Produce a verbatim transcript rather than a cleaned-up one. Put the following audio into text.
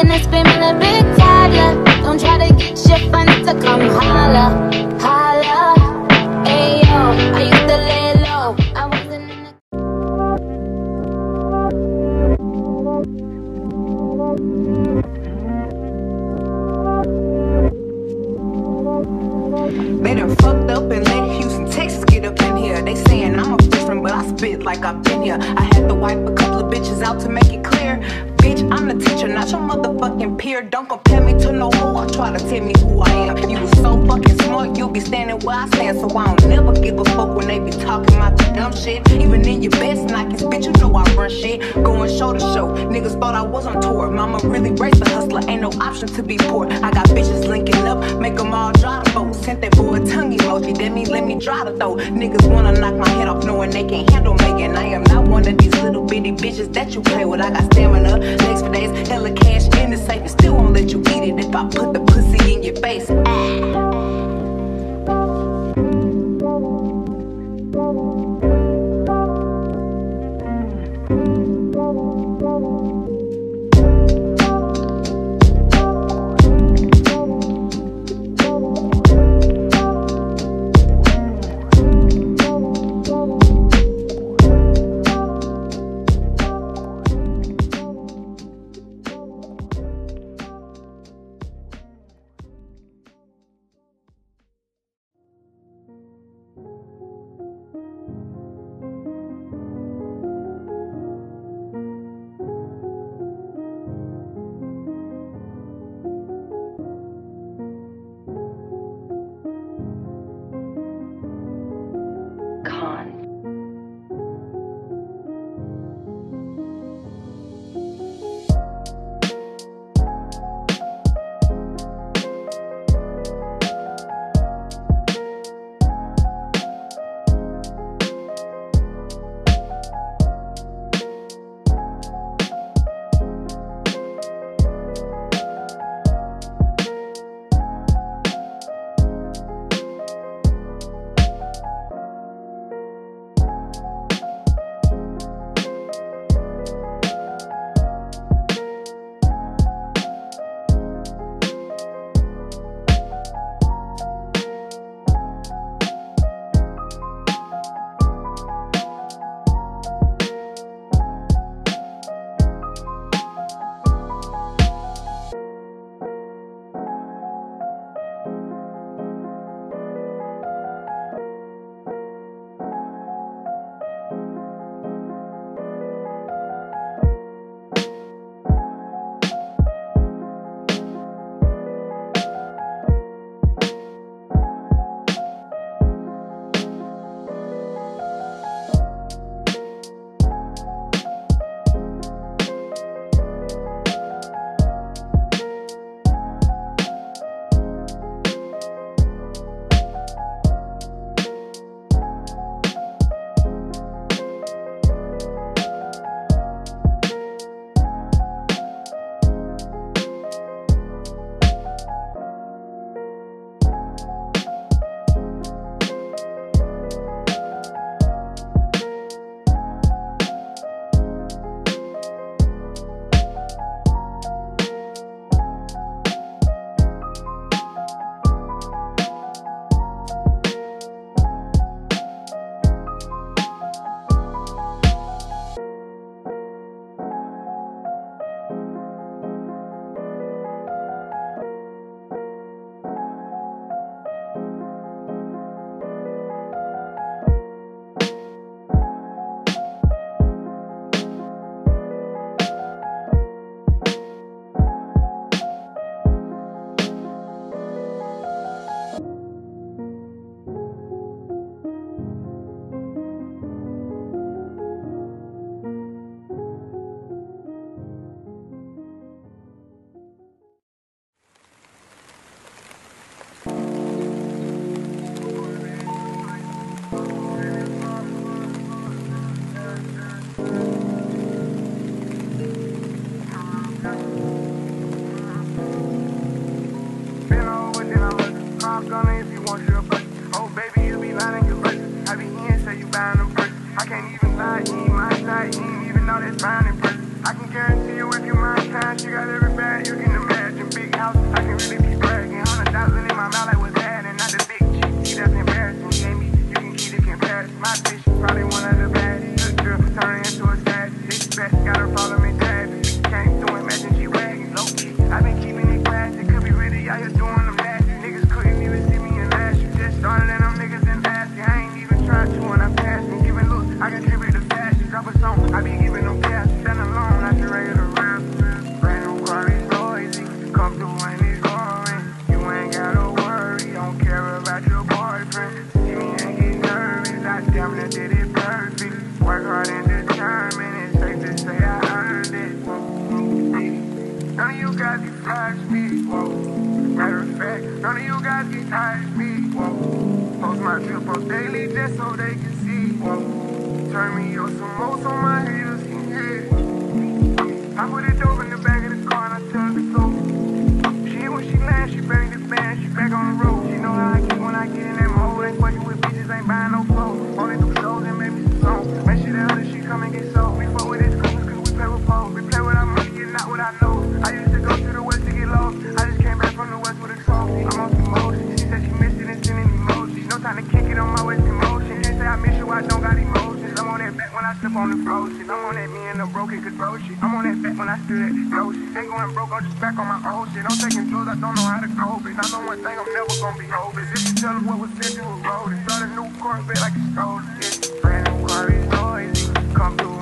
looking to spin me a big toddler. Don't try to get your friends to come holla, holla. Ayo, I used to lay low. I wasn't in the They done fucked up and let Houston, Texas get up in here. They saying I'm a freshman, but I spit like I've been here. I had to wipe a couple of bitches out to make it clear. Bitch, I'm the teacher, not your motherfucking peer. Don't compare me to no hoe or try to tell me who I am. You was so fucking smart, you'll be standing where I stand. So I don't never give a fuck when they be talking about the dumb shit. Even in your best Nikes, bitch, you know I run shit. Going show to show, niggas thought I was on tour. Mama really raised a hustler, ain't no option to be poor. I got bitches linking up, make them all dry to vote. Sent that boy a tongue emoji, that mean let me dry to throw. Niggas wanna knock my head off knowing they can't handle Megan. I am not one of these little bitty bitches that you play with. I got stamina, legs for days, hella cash in the safe, and still won't let you eat it if I put the pussy in your face. Ah. you work your mind time, she got every bag you can imagine. Big house, I can really be bragging. Hundred thousand in my mouth, like what's that? And not the big chick, see that's embarrassing. Gave me, you can keep it comparison. My bitch, probably one of the baddest. Good girl, turn her into a statue. This bitch got her problem in traffic. Came through, imagine she wagging. Low key, I been keeping it classy. Could be really out here doing them nasty. Niggas couldn't even see me in last. You just started and them niggas in nasty. I ain't even tried to when I'm passing. Giving looks, I contribute to fashion. Drop a song, I be giving them cash. Stand alone, not your regular rap. Brand new car is noisy. Come through when it's roaring. You ain't gotta worry. Don't care about your boyfriend. See me ain't get nervous. I damn near did it perfect. Work hard and determined. It's safe to say I earned it. None of you guys can flash me. Whoa. Matter of fact, none of you guys can hide me. Whoa. Post my trip post daily just so they can see. Whoa. Turn me up some more so my haters can hear. I put it dope in the back of the car and I tell her to go. She when she lands, she bang the band, she back on the road. She know how I get when I get in that mode. Ain't fucking with bitches, ain't buying no clothes. Only do shows and maybe some songs. Make sure that other shit come and get sold. We fuck with this Christmas cause we play with foes. We play with our money and not what I know. I used to go to the west to get lost. I just came back from the west with a trophy. I'm on some motion. She said she missed it and sending emojis. No time to kick it on my waist in motion. Can't say I miss you, I don't got emotions. I'm on that back when I slip on the floor shit. I'm on that me and the broken control shit. I'm on that back when I stood at the flow shit. Ain't going broke, I'm just back on my old shit. I'm taking drugs, I don't know how to cope it. I know one thing, I'm never gonna be hopeless. If you tell them what was said, you were rolled. Start a new Corvette like a stolen shit. Brand new car is noisy. Come through